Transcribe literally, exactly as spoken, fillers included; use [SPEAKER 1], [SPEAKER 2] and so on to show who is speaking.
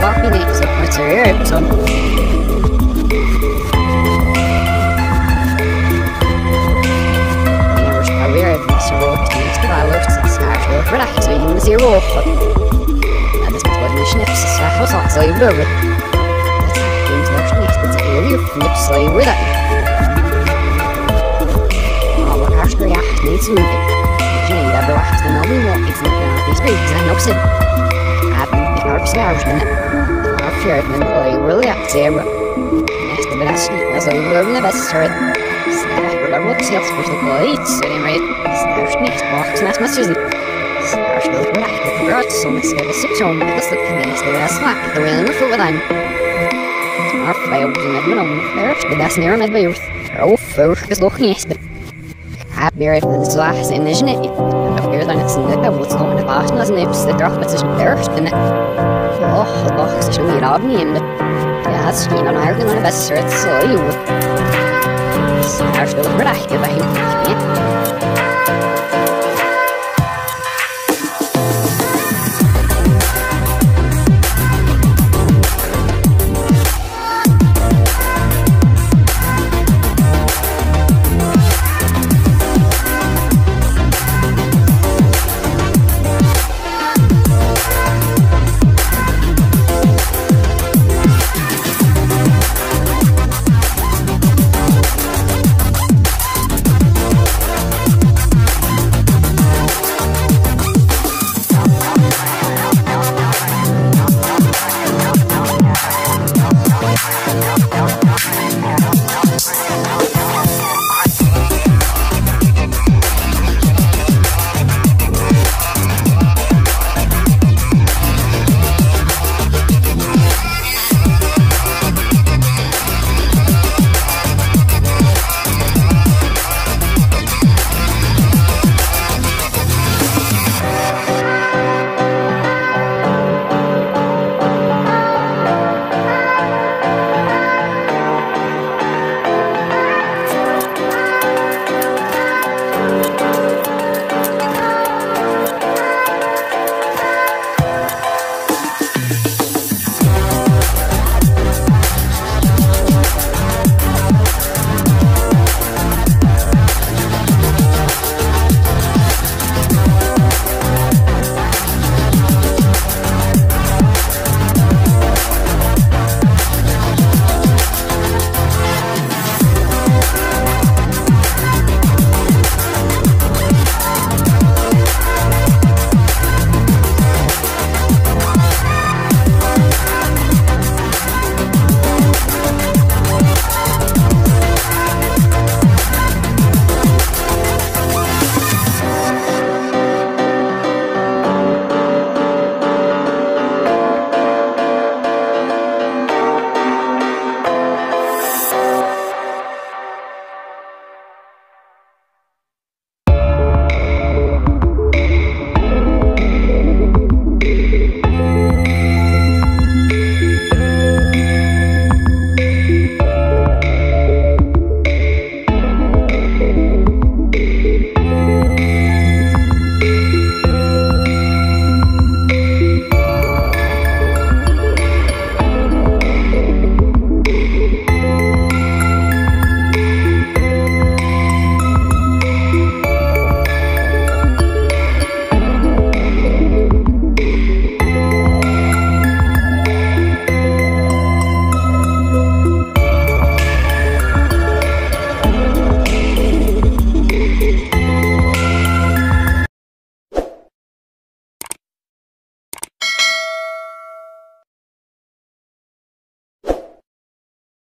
[SPEAKER 1] Bak bir neyse, kaçırıyor son. Never start weer even zero, it's the value, it's actually relaxed, so you can zero. And this is what we snips, it's a house on, so you know it. That's the snips, it's a area of flips, so you with it. Oh, we're actually react, needs moving. Jenny, that reacts, and we won't, it's not going to be speaks, and no sin. Our stars in it. Our fear and really, really up there. Next to the best, as I were in the best story. Snap, whatever looks else for the boy, it's sitting right. Stars next box, and that's my Susie. Stars will be right with the bird, so let's get a six home with the slip and next to the slap, the wheel in the foot with I'm. Our fire was in the middle of the first, the best near my beard. Oh, first is looking at it. Happy right for the last in the genetic. Here then it's in the what's going to pass as nips the drop it's first and oh the box is really loud and yeah it's you know I'm gonna best search so you start to right if I